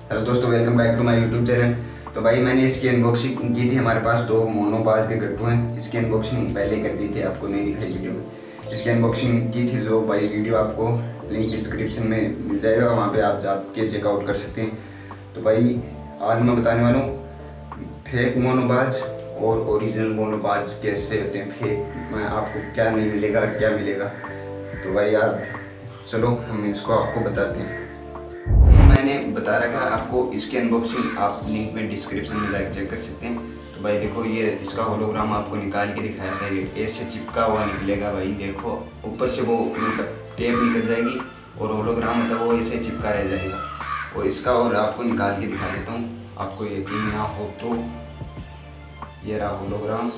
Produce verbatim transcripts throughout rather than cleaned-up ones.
Hello दोस्तों, welcome back to my YouTube channel. तो भाई मैंने इसकी अनबॉक्सिंग की थी। हमारे पास दो मोनोपाज के गट्टू हैं। इसकी अनबॉक्सिंग पहले कर दी थी, आपको नहीं दिखाई वीडियो में। इसकी अनबॉक्सिंग की थी जो भाई वीडियो आपको लिंक डिस्क्रिप्शन में मिल जाएगा, वहाँ पे आप जाके चेकआउट कर सकते हैं। तो भाई आज मैं बताने वाला हूँ फेक मोनोपाज और ओरिजिनल मोनोपाज कैसे होते हैं। फेक में आपको क्या नहीं मिलेगा, क्या मिलेगा। तो भाई आप चलो हम इसको आपको बताते हैं। मैंने बता रखा आपको इसकी अनबॉक्सिंग आप लिंक में डिस्क्रिप्शन में जाकर चेक कर सकते हैं। तो भाई देखो, ये इसका होलोग्राम आपको निकाल के दिखाया था। ये ऐसे चिपका हुआ निकलेगा भाई। देखो ऊपर से वो मतलब टेप निकल जाएगी और होलोग्राम होता है वो ऐसे चिपका रह जाएगा। और इसका और आपको निकाल के दिखा देता हूँ, आपको यकीन ना हो तो। ये रहा होलोग्राम,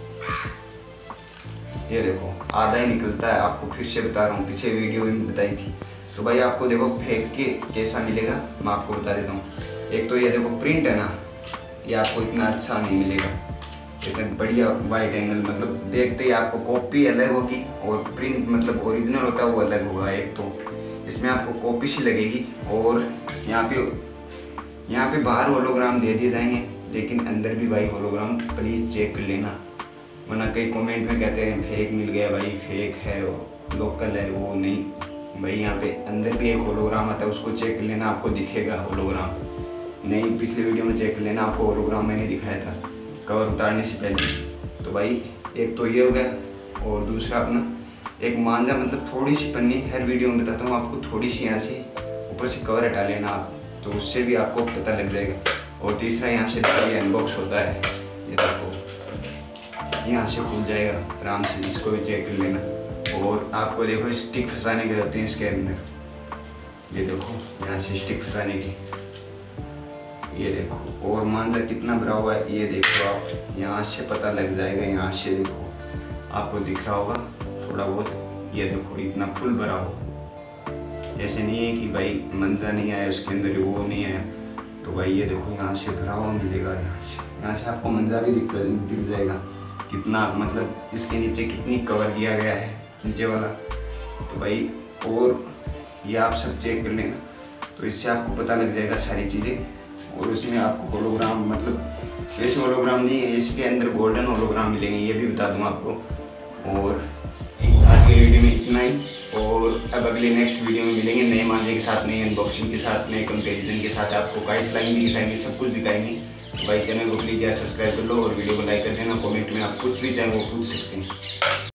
ये देखो आधा ही निकलता है। आपको फिर से बता रहा हूँ, पीछे वीडियो में बताई थी। तो भाई आपको देखो फेंक के कैसा मिलेगा मैं आपको बता देता हूँ। एक तो ये देखो प्रिंट है ना, ये आपको इतना अच्छा नहीं मिलेगा। इतना बढ़िया वाइट एंगल, मतलब देखते ही आपको कॉपी अलग होगी और प्रिंट मतलब ओरिजिनल होता है वो अलग होगा। एक तो इसमें आपको कॉपी सी लगेगी और यहाँ पे यहाँ पे बाहर होलोग्राम दे दिए जाएंगे, लेकिन अंदर भी भाई होलोग्राम प्लीज़ चेक कर लेना, वरना कई कमेंट में कहते हैं फेक मिल गया भाई, फेक है वो लोकल है। वो नहीं भाई, यहाँ पे अंदर भी एक होलोग्राम आता है, उसको चेक कर लेना, आपको दिखेगा होलोग्राम। नहीं, पिछले वीडियो में चेक कर लेना, आपको होलोग्राम मैंने दिखाया था कवर उतारने से पहले। तो भाई एक तो ये हो गया और दूसरा अपना एक मांझा, मतलब थोड़ी सी पन्नी, हर वीडियो में बताता हूँ आपको, थोड़ी सी यहाँ से ऊपर से कवर हटा लेना आप, तो उससे भी आपको पता लग जाएगा। और तीसरा यहाँ से ये अनबॉक्स होता है, ये देखो यहाँ से खुल जाएगा आराम से, इसको भी चेक कर लेना। और आपको देखो स्टिक फंसाने के होते हैं इसके अंदर, ये देखो यहाँ से स्टिक फंसाने की, ये देखो। और मांझा कितना भरा हुआ है ये देखो आप, यहाँ से पता लग जाएगा। यहाँ से देखो आपको दिख रहा होगा थोड़ा बहुत, ये देखो इतना फुल भरा हो। ऐसे नहीं है कि भाई मंजा नहीं आया उसके अंदर, वो नहीं आया। तो भाई ये देखो यहाँ से भरा हुआ मिलेगा। यहाँ से यहाँ से आपको मंजा भी दिख दिख जाएगा कितना, मतलब इसके नीचे कितनी कवर किया गया है नीचे वाला। तो भाई और ये आप सब चेक कर लेना, तो इससे आपको पता लग जाएगा सारी चीज़ें। और उसमें आपको होलोग्राम, मतलब ऐसे होलोग्राम नहीं है, इसके अंदर गोल्डन होलोग्राम मिलेंगे, ये भी बता दूंगा आपको। और आज की वीडियो में इतना ही, और अब अगले नेक्स्ट वीडियो में मिलेंगे नए मांझे के साथ, नए अनबॉक्सिंग के साथ, नए कंपेरिजन के साथ। आपको काइट फ्लाइंग भी दिखाएंगे, सब कुछ दिखाएंगे। तो भाई चैनल को प्लीज़ सब्सक्राइब कर लो और वीडियो को लाइक कर देना। कमेंट में आप कुछ भी चाहें वो पूछ सकते हैं।